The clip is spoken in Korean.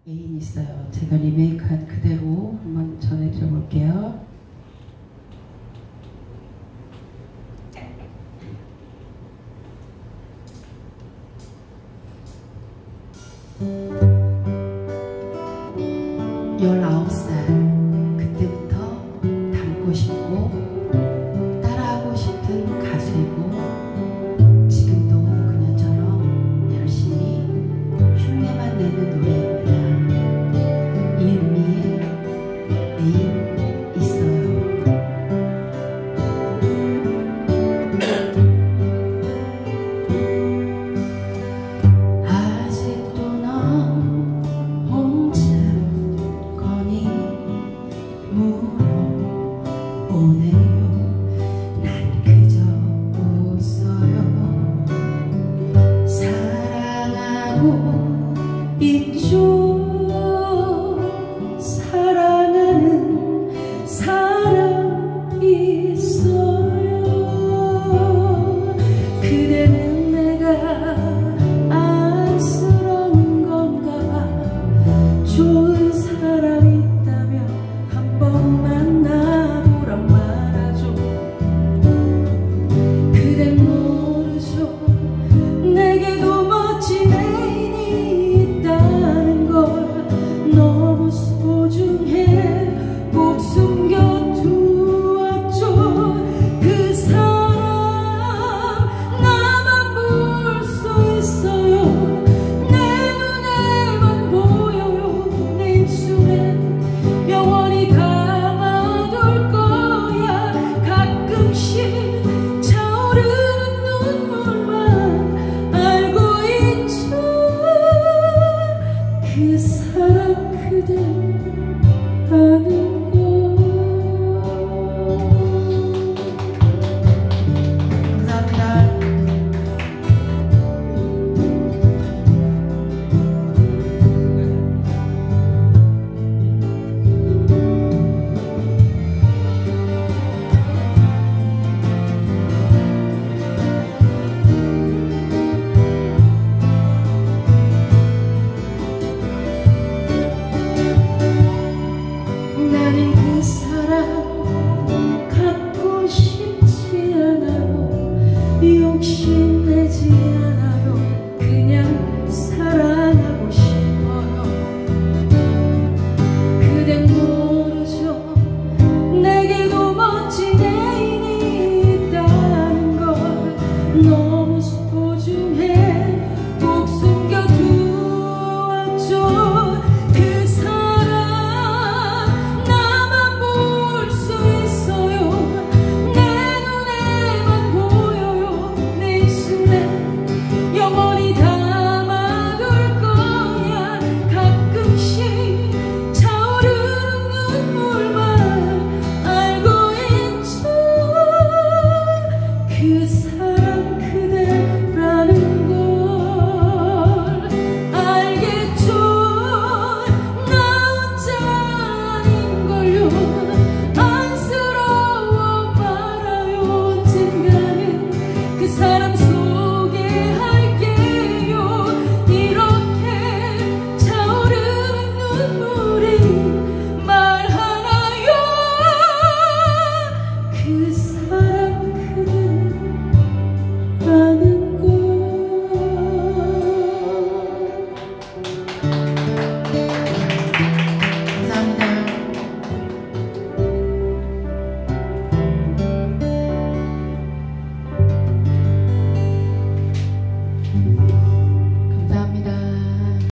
애인 있어요. 제가 리메이크한 그대로 한번 전해드려 볼게요. 열아홉 살 그때부터 닮고 싶고 따라하고 싶은 가수이고 지금도 그녀처럼 열심히 흉내만 내는 노래입니다. 이은미의 애인 있어요. 아직도 넌 혼자 거니 물어보네요. 난 그저 웃어요. 사랑하고 있죠. 사랑하는 사람 있어요. 그대는 내가 안쓰러운 건가. 좋은 사람 있다면 한 번만 나보란 말하죠. 그댄 모르죠. 내게도 멋진 애인이 있다는 걸. 너무 소중해 꼭 숨겨두었죠. 그 사람 나만 볼 수 있어요. 내 눈에만 보여요. 내 입술에 영원히 담아둘 거야. 가끔씩 차오르는 눈물만 알고 있죠. 그 사람 그대 아니